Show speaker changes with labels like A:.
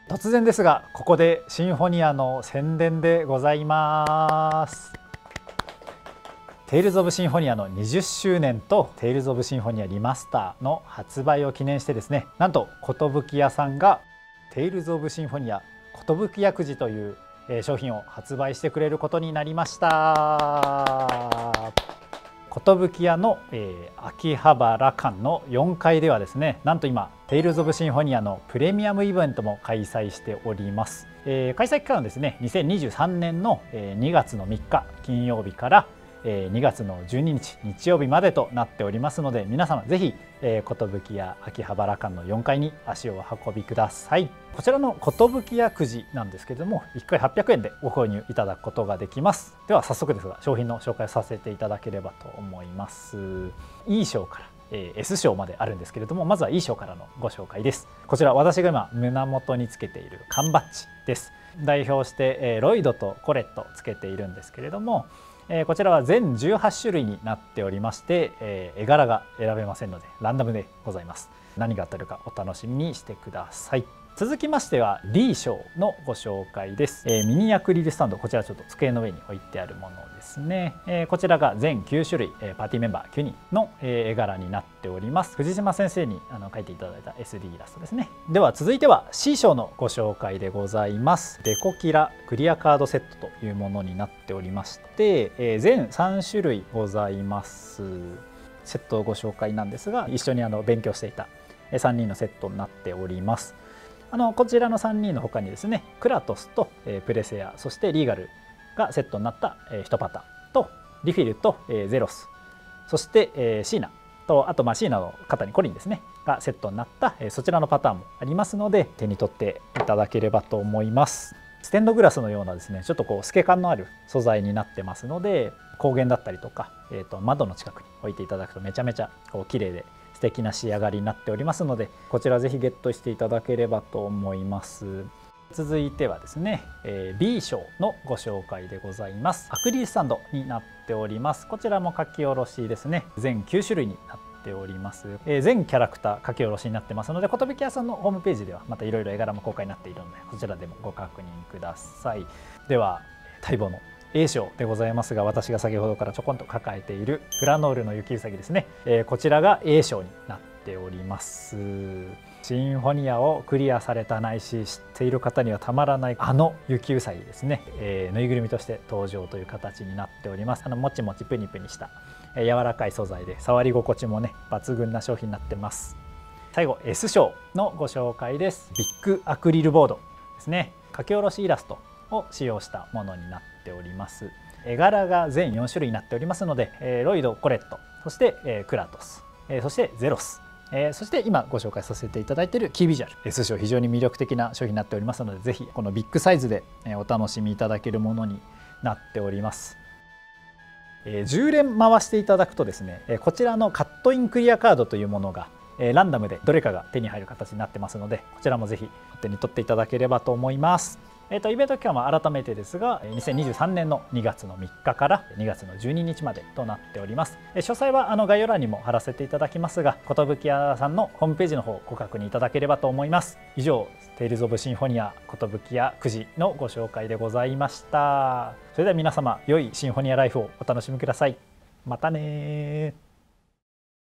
A: 突然ですが、ここでシンフォニアの宣伝でございます。テイルズ・オブ・シンフォニアの20周年とテイルズ・オブ・シンフォニアリマスターの発売を記念してですね、なんと寿屋さんがテイルズ・オブ・シンフォニア寿屋くじという商品を発売してくれることになりました。寿屋の、秋葉原館の4階ではですね、なんと今テイルズ・オブ・シンフォニアのプレミアムイベントも開催しております。開催期間はですね、2023年の2月の3日金曜日から2月の12日日曜日までとなっておりますので、皆様ぜひ寿屋秋葉原館の4階に足をお運びください。こちらの寿屋くじなんですけれども、1回800円でご購入いただくことができます。では早速ですが、商品の紹介をさせていただければと思います。E 賞からS 賞まであるんですけれども、まずは E 賞からのご紹介です。こちら私が今胸元につけている缶バッジです。代表してロイドとコレットつけているんですけれども、こちらは全18種類になっておりまして、絵柄が選べませんのでランダムでございます。何が当たるかお楽しみにしてください。続きましては D 賞のご紹介です。ミニアクリルスタンド、こちらちょっと机の上に置いてあるものですね。こちらが全9種類、パーティーメンバー9人の絵柄になっております。藤島先生に描いていただいた SD イラストですね。では続いては C 賞のご紹介でございます。デコキラクリアカードセットというものになっておりまして、全3種類ございます。セットをご紹介なんですが、一緒に勉強していた3人のセットになっております。こちらの3人の他にですね、クラトスとプレセア、そしてリーガルがセットになった1パターンと、リフィルとゼロス、そしてシーナと、あとシーナの肩にコリンですねがセットになったそちらのパターンもありますので、手に取っていただければと思います。ステンドグラスのようなですね、ちょっと透け感のある素材になってますので、光源だったりとか、窓の近くに置いていただくとめちゃめちゃ綺麗で素敵な仕上がりになっておりますので、こちらぜひゲットしていただければと思います。続いてはですね、B 賞のご紹介でございます。アクリルスタンドになっております。こちらも書き下ろしですね。全9種類になっております。全キャラクター書き下ろしになってますので、寿屋さんのホームページではまたいろいろ絵柄も公開になっているので、こちらでもご確認ください。では待望のA 賞でございますが、私が先ほどからちょこんと抱えているグラノールの雪うさぎですね、こちらが A 賞になっております。シンフォニアをクリアされたないし知っている方にはたまらない雪うさぎですね、ぬいぐるみとして登場という形になっております。もちもちプニプニした柔らかい素材で、触り心地もね抜群な商品になってます。最後 S 賞のご紹介です。ビッグアクリルボードですね。書き下ろしイラストを使用したものになっております。絵柄が全4種類になっておりますので、ロイド、コレット、そしてクラトス、そしてゼロス、そして今ご紹介させていただいているキービジュアル S 賞、非常に魅力的な商品になっておりますので、ぜひこのビッグサイズでお楽しみいただけるものになっております。10連回していただくとですね、こちらのカットインクリアカードというものがランダムでどれかが手に入る形になってますので、こちらもぜひ手に取っていただければと思います。イベント期間は改めてですが、2023年の2月の3日から2月の12日までとなっております。詳細は概要欄にも貼らせていただきますが、寿屋さんのホームページの方ご確認いただければと思います。以上、テイルズ・オブ・シンフォニア寿屋くじのご紹介でございました。それでは皆様、良いシンフォニアライフをお楽しみください。またね。